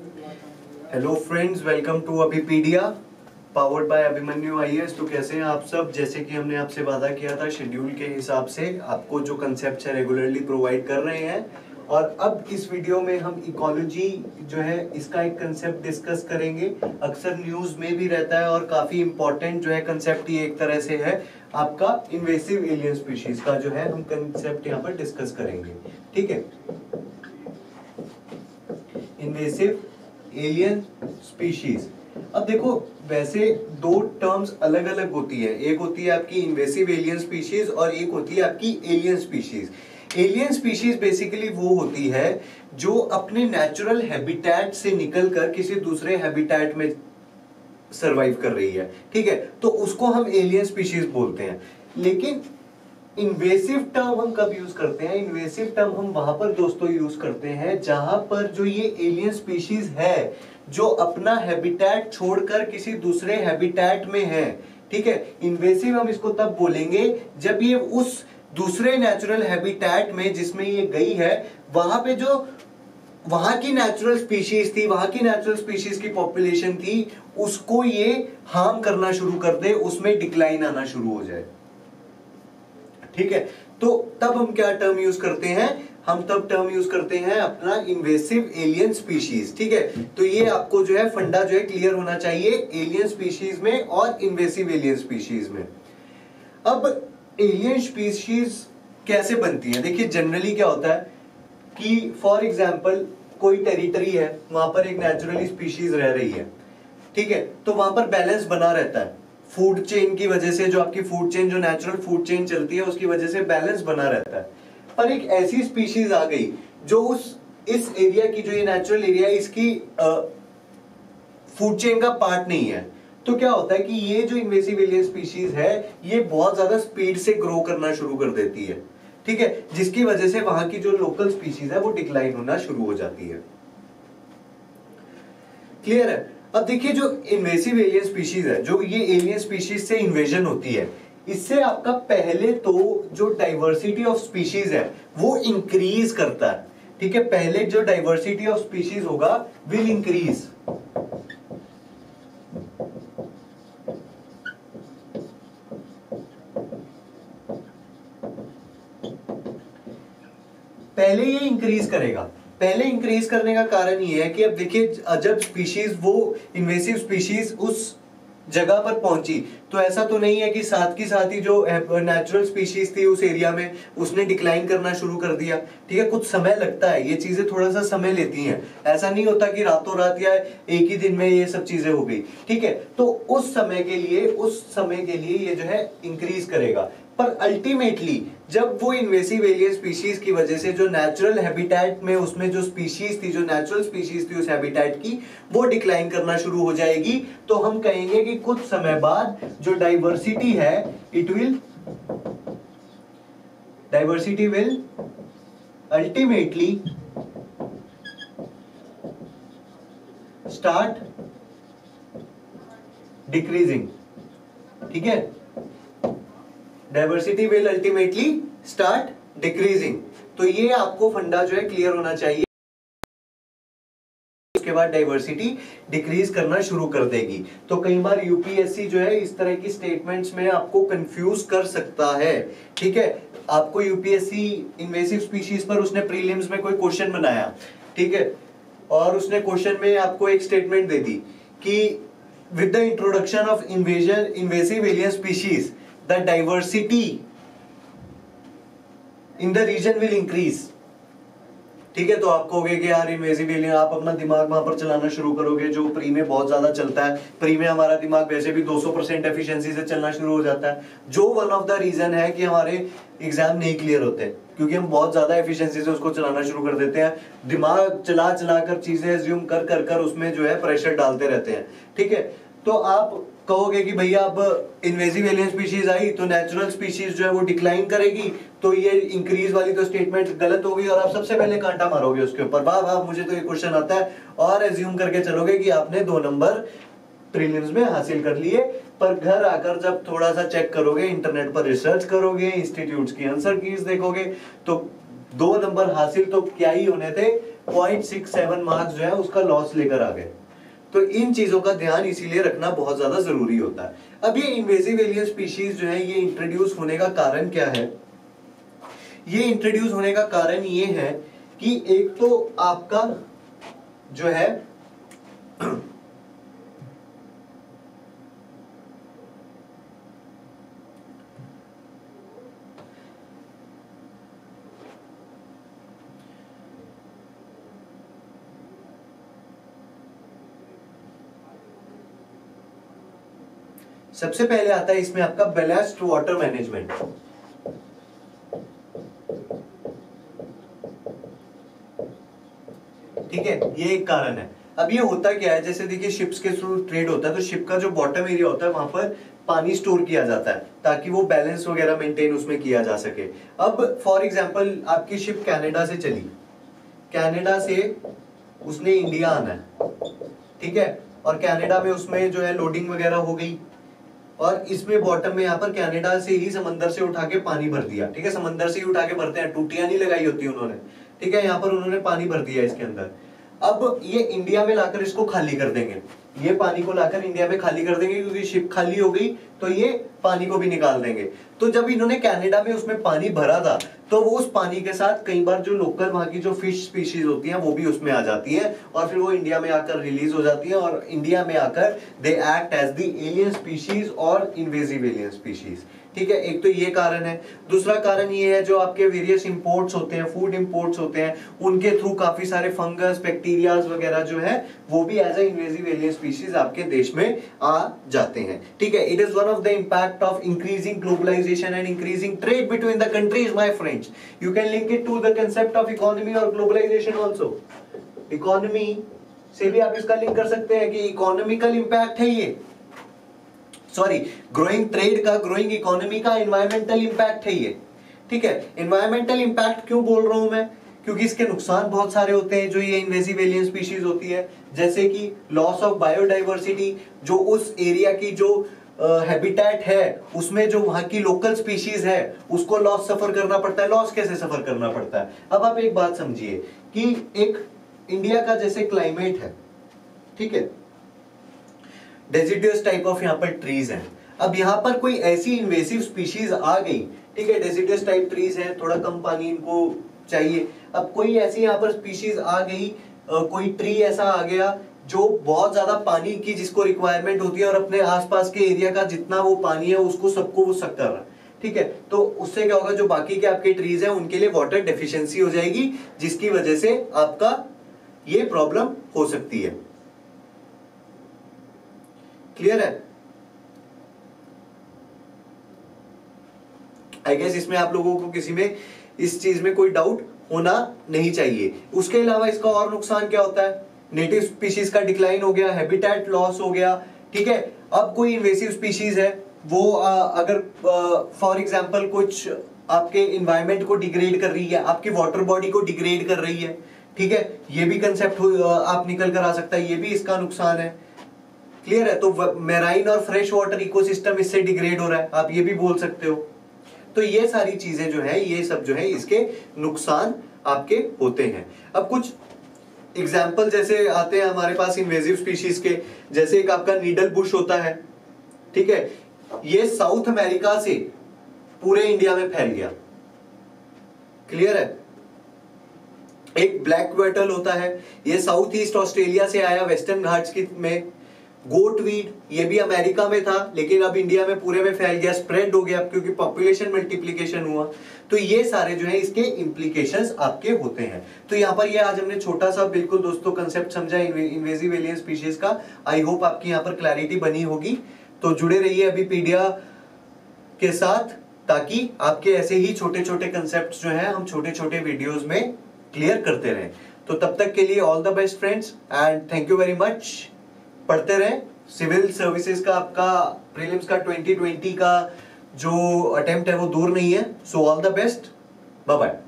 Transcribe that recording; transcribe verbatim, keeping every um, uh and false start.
Hello friends, welcome to Abhipedia powered by Abhimanyu IAS. तो कैसे हैं आप सब? जैसे कि हमने आपसे वादा किया था, शेड्यूल के हिसाब से आपको जो कंसेप्ट है रेगुलरली प्रोवाइड कर रहे हैं। और अब इस वीडियो में हम इकोलॉजी जो है इसका एक कंसेप्ट डिस्कस करेंगे। अक्सर न्यूज में भी रहता है और काफी इंपॉर्टेंट जो है कंसेप्ट ये एक तरह से है आपका इन्वेसिव एलियन स्पीशीज का जो है हम कंसेप्ट यहाँ पर डिस्कस करेंगे। ठीक है, इन्वेसिव एलियन स्पीशीज। अब देखो, वैसे दो टर्म्स अलग अलग होती है, एक होती है आपकी इन्वेसिव एलियन स्पीशीज और एक होती है आपकी alien species. Alien species basically वो होती है जो अपने नेचुरल हैबिटेट से निकलकर किसी दूसरे हैबिटेट में सरवाइव कर रही है। ठीक है, तो उसको हम एलियन स्पीशीज बोलते हैं। लेकिन इन्वेसिव टर्म हम कब यूज करते हैं? इन्वेसिव टर्म हम वहां पर दोस्तों यूज करते हैं जहां पर जो ये एलियन स्पीशीज है जो अपना हैबिटेट छोड़कर किसी दूसरे हैबिटेट में है। ठीक है, इन्वेसिव हम इसको तब बोलेंगे जब ये उस दूसरे नेचुरल हैबिटेट में जिसमें ये गई है वहां पे जो वहां की नेचुरल स्पीशीज थी, वहां की नेचुरल स्पीशीज की पॉपुलेशन थी, उसको ये हार्म करना शुरू कर दे, उसमें डिक्लाइन आना शुरू हो जाए। ठीक है, तो तब हम क्या टर्म यूज करते हैं? हम तब टर्म यूज करते हैं अपना इन्वेसिव एलियन स्पीशीज। ठीक है, तो ये आपको जो है फंडा जो है क्लियर होना चाहिए एलियन स्पीशीज में और इन्वेसिव एलियन स्पीशीज में। अब एलियन स्पीशीज कैसे बनती है? देखिए, जनरली क्या होता है कि फॉर एग्जांपल कोई टेरिटरी है, वहां पर एक नेचुरली स्पीशीज रह रही है। ठीक है, तो वहां पर बैलेंस बना रहता है फूड चेन की वजह से, जो आपकी फूड चेन जो नेचुरल फूड चेन चलती है उसकी वजह से बैलेंस बना रहता है। पर एक ऐसी स्पीशीज आ गई जो उस इस एरिया की, जो ये नेचुरल एरिया इसकी फूड चेन का पार्ट नहीं है, तो क्या होता है कि ये जो इन्वेसिव एलियन स्पीशीज है ये बहुत ज्यादा स्पीड से ग्रो करना शुरू कर देती है। ठीक है, जिसकी वजह से वहां की जो लोकल स्पीशीज है वो डिक्लाइन होना शुरू हो जाती है। क्लियर है? अब देखिए, जो इन्वेसिव एलियन स्पीशीज है, जो ये एलियन स्पीशीज से इन्वेजन होती है, इससे आपका पहले तो जो डाइवर्सिटी ऑफ स्पीशीज है वो इंक्रीज करता है। ठीक है, पहले जो डाइवर्सिटी ऑफ स्पीशीज होगा विल इंक्रीज। पहले ये इंक्रीज करेगा। पहले इंक्रीज करने का कारण ये है कि अब देखिए, जब स्पीशीज वो इन्वेसिव स्पीशीज उस जगह पर पहुंची तो ऐसा तो नहीं है कि साथ की साथ ही जो नेचुरल स्पीशीज थी उस एरिया में उसने डिक्लाइन करना शुरू कर दिया। ठीक है, कुछ समय लगता है, ये चीजें थोड़ा सा समय लेती हैं। ऐसा नहीं होता कि रातों रात या एक ही दिन में ये सब चीजें हो गई। ठीक है, तो उस समय के लिए उस समय के लिए ये जो है इंक्रीज करेगा। पर अल्टीमेटली जब वो इन्वेसिव एलियन स्पीशीज की वजह से जो नेचुरल हैबिटेट में उसमें जो स्पीशीज थी, जो नेचुरल स्पीशीज थी उस हैबिटेट की, वो डिक्लाइन करना शुरू हो जाएगी, तो हम कहेंगे कि कुछ समय बाद जो डाइवर्सिटी है it will diversity will ultimately start decreasing. ठीक है, diversity will ultimately start decreasing. तो ये आपको फंडा जो है क्लियर होना चाहिए। उसके बाद डाइवर्सिटी डिक्रीज करना शुरू कर देगी। तो कई बार यूपीएससी जो है इस तरह की स्टेटमेंट्स में आपको कंफ्यूज कर सकता है। ठीक है, आपको यूपीएससी इन्वेसिव स्पीशीज पर उसने प्रीलिम्स में कोई क्वेश्चन बनाया, ठीक है, और उसने क्वेश्चन में आपको एक स्टेटमेंट दे दी कि with the introduction of invasion invasive alien species the diversity in the region will increase। ठीक है, तो आप कहोगे कि यार इन्वेसिव एलियन, आप अपना दिमाग वहां पर चलाना शुरू करोगे जो प्री में बहुत ज्यादा चलता है। प्री में हमारा दिमाग वैसे भी दो सौ परसेंट एफिशिएंसी से चलना शुरू हो जाता है, जो वन ऑफ द रीजन है कि हमारे एग्जाम नहीं क्लियर होते, क्योंकि हम बहुत ज्यादा एफिशिएंसी से उसको चलाना शुरू कर देते हैं। दिमाग चला चला कर चीजें एज्यूम कर कर कर उसमें जो है प्रेशर डालते रहते हैं। ठीक है, तो आप कहोगे कि भैया अब इन्वेसिव एलियन स्पीशीज आई तो नेचुरल स्पीशीज जो है वो डिक्लाइन करेगी, तो ये इंक्रीज वाली तो स्टेटमेंट गलत होगी और आप सबसे पहले कांटा मारोगे उसके ऊपर, वाह वाह मुझे तो ये क्वेश्चन आता है, और एज्यूम करके चलोगे कि आपने दो नंबर प्रीलिम्स में हासिल कर लिए। पर घर आकर जब थोड़ा सा चेक करोगे, इंटरनेट पर रिसर्च करोगे, इंस्टीट्यूट्स की आंसर कीज देखोगे, तो दो नंबर हासिल तो क्या ही होने थे, पॉइंट सिक्स सेवन मार्क्स जो है उसका लॉस लेकर आ गए। तो इन चीजों का ध्यान इसीलिए रखना बहुत ज्यादा जरूरी होता है। अब ये इन्वेजिव एलियन स्पीशीज जो है ये इंट्रोड्यूस होने का कारण क्या है? ये इंट्रोड्यूस होने का कारण ये है कि एक तो आपका जो है सबसे पहले आता है इसमें आपका बैलेंस्ड वाटर मैनेजमेंट। ठीक है, ये एक कारण है। अब ये होता क्या है, जैसे देखिए शिप्स के थ्रू ट्रेड होता है तो शिप का जो बॉटम एरिया होता है वहां पर पानी स्टोर किया जाता है ताकि वो बैलेंस वगैरह मेंटेन उसमें किया जा सके। अब फॉर एग्जांपल आपकी शिप कनाडा से चली, कनाडा से उसने इंडिया आना है, ठीक है, और कनाडा में उसमें जो है लोडिंग वगैरह हो गई और इसमें बॉटम में यहाँ पर कनाडा से ही समंदर से उठा के पानी भर दिया। ठीक है, समंदर से ही उठा के भरते हैं, टूटियां नहीं लगाई होती उन्होंने। ठीक है, यहाँ पर उन्होंने पानी भर दिया इसके अंदर। अब ये इंडिया में लाकर इसको खाली कर देंगे, ये पानी को लाकर इंडिया में खाली कर देंगे क्योंकि शिप खाली हो गई तो ये पानी को भी निकाल देंगे। तो जब इन्होंने कनाडा में उसमें पानी भरा था तो वो उस पानी के साथ कई बार जो लोकल वहां की जो फिश स्पीशीज होती हैं वो भी उसमें आ जाती है और फिर वो इंडिया में आकर रिलीज हो जाती है और इंडिया में आकर they act as the alien species और इन्वेजिव एलियन स्पीशीज। ठीक है, एक तो ये कारण है। दूसरा कारण ये है जो आपके वेरियस इंपोर्ट्स होते हैं, फूड इंपोर्ट्स होते हैं, उनके थ्रू काफी सारे फंगस बैक्टीरियाज वगैरह जो है वो भी as a invasive alien species आपके देश में आ जाते हैं। ठीक है, it is one of the impact of increasing globalization and increasing trade between the countries my friends. You can link it to the concept of economy और globalization also. Economy से भी आप इसका लिंक कर सकते हैं कि इकोनॉमिकल इंपैक्ट है ये, सॉरी ग्रोइंग ट्रेड का, ग्रोइंग इकोनॉमी का एनवायरमेंटल इंपैक्ट है ये। ठीक है, एनवायरमेंटल इंपैक्ट क्यों बोल रहा हूं मैं, क्योंकि इसके नुकसान बहुत सारे होते हैं जो ये इन्वेजिव एलियन स्पीशीज होती है, जैसे कि लॉस ऑफ बायोडाइवर्सिटी, जो उस एरिया की जो हैबिटेट uh, है उसमें जो वहां की लोकल स्पीशीज है उसको लॉस सफर करना पड़ता है। लॉस कैसे सफर करना पड़ता है? अब आप एक बात समझिए कि एक इंडिया का जैसे क्लाइमेट है, ठीक है, डेसिडुअस टाइप ऑफ यहाँ पर ट्रीज हैं। अब यहाँ पर कोई ऐसी इन्वेसिव स्पीशीज आ गई, ठीक है, डेसिडुअस टाइप ट्रीज हैं, थोड़ा कम पानी इनको चाहिए। अब कोई ऐसी यहाँ पर स्पीशीज आ गई, आ, कोई ट्री ऐसा आ गया जो बहुत ज्यादा पानी की जिसको रिक्वायरमेंट होती है और अपने आसपास के एरिया का जितना वो पानी है उसको सबको वो सक कर रहा है। ठीक है, तो उससे क्या होगा, जो बाकी के आपके ट्रीज हैं उनके लिए वाटर डेफिशिएंसी हो जाएगी, जिसकी वजह से आपका ये प्रॉब्लम हो सकती है। क्लियर है? आई गेस इसमें आप लोगों को किसी में इस चीज में कोई डाउट होना नहीं चाहिए। उसके अलावा इसका और नुकसान क्या होता है, नेटिव स्पीशीज का डिक्लाइन हो गया, हैबिटेट लॉस हो गया। ठीक है, अब कोई इन्वेसिव स्पीशीज है वो आ, अगर फॉर एग्जांपल कुछ आपके एनवायरनमेंट को डिग्रेड कर रही है, आपकी वाटर बॉडी को डिग्रेड कर रही है, ठीक है, ये भी कंसेप्ट आप निकल कर आ सकता है, ये भी इसका नुकसान है। क्लियर है? तो मैराइन और फ्रेश वाटर इकोसिस्टम इससे डिग्रेड हो रहा है, आप ये भी बोल सकते हो। तो ये सारी चीजें जो है ये सब जो है इसके नुकसान आपके होते हैं। अब कुछ एग्जाम्पल जैसे आते हैं हमारे पास इन्वेजिव स्पीशीज के, जैसे एक आपका नीडल बुश होता है, ठीक है, ये साउथ अमेरिका से पूरे इंडिया में फैल गया। क्लियर है? एक ब्लैक वेटल होता है, ये साउथ ईस्ट ऑस्ट्रेलिया से आया, वेस्टर्न घाट्स की में। गोट वीड, ये भी अमेरिका में था लेकिन अब इंडिया में पूरे में फैल गया, स्प्रेड हो गया क्योंकि पॉपुलेशन मल्टीप्लिकेशन हुआ। तो ये सारे जो है इसके इंप्लीकेशंस आपके होते हैं। तो यहाँ पर ये आज हमने छोटा सा बिल्कुल दोस्तों कंसेप्ट समझा इन्वेजिव एलियन स्पीशीज का। आई होप आपकी यहाँ पर क्लैरिटी बनी होगी। तो जुड़े रहिए अभी पीडिया के साथ, ताकि आपके ऐसे ही छोटे छोटे कंसेप्ट जो है हम छोटे छोटे वीडियोज में क्लियर करते रहें। तो तब तक के लिए all the best friends and thank you very much. पढ़ते रहें। सिविल सर्विसेज का आपका प्रीलिम्स का ट्वेंटी ट्वेंटी का जो अटेम्प्ट है वो दूर नहीं है। So all the best, bye bye.